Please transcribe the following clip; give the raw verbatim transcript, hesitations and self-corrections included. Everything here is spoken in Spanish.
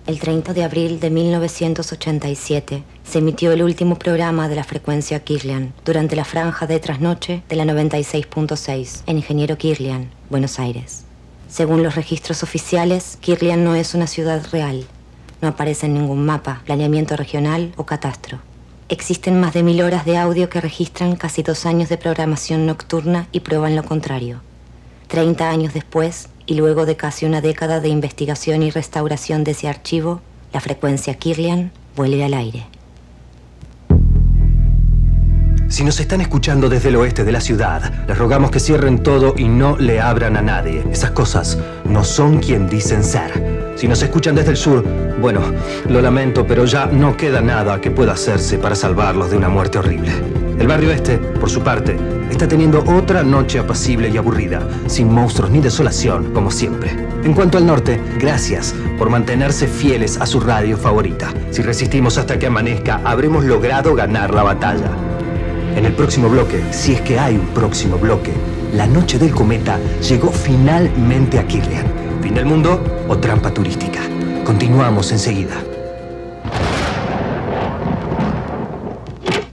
El treinta de abril de mil novecientos ochenta y siete se emitió el último programa de la frecuencia Kirlian durante la franja de trasnoche de la noventa y seis punto seis en Ingeniero Kirlian, Buenos Aires. Según los registros oficiales, Kirlian no es una ciudad real. No aparece en ningún mapa, planeamiento regional o catastro. Existen más de mil horas de audio que registran casi dos años de programación nocturna y prueban lo contrario. Treinta años después, y luego de casi una década de investigación y restauración de ese archivo, la frecuencia Kirlian vuelve al aire. Si nos están escuchando desde el oeste de la ciudad, les rogamos que cierren todo y no le abran a nadie. Esas cosas no son quien dicen ser. Si nos escuchan desde el sur, bueno, lo lamento, pero ya no queda nada que pueda hacerse para salvarlos de una muerte horrible. El barrio este, por su parte, está teniendo otra noche apacible y aburrida, sin monstruos ni desolación, como siempre. En cuanto al norte, gracias por mantenerse fieles a su radio favorita. Si resistimos hasta que amanezca, habremos logrado ganar la batalla. En el próximo bloque, si es que hay un próximo bloque, la noche del cometa llegó finalmente a Kirlian. ¿Fin del mundo o trampa turística? Continuamos enseguida.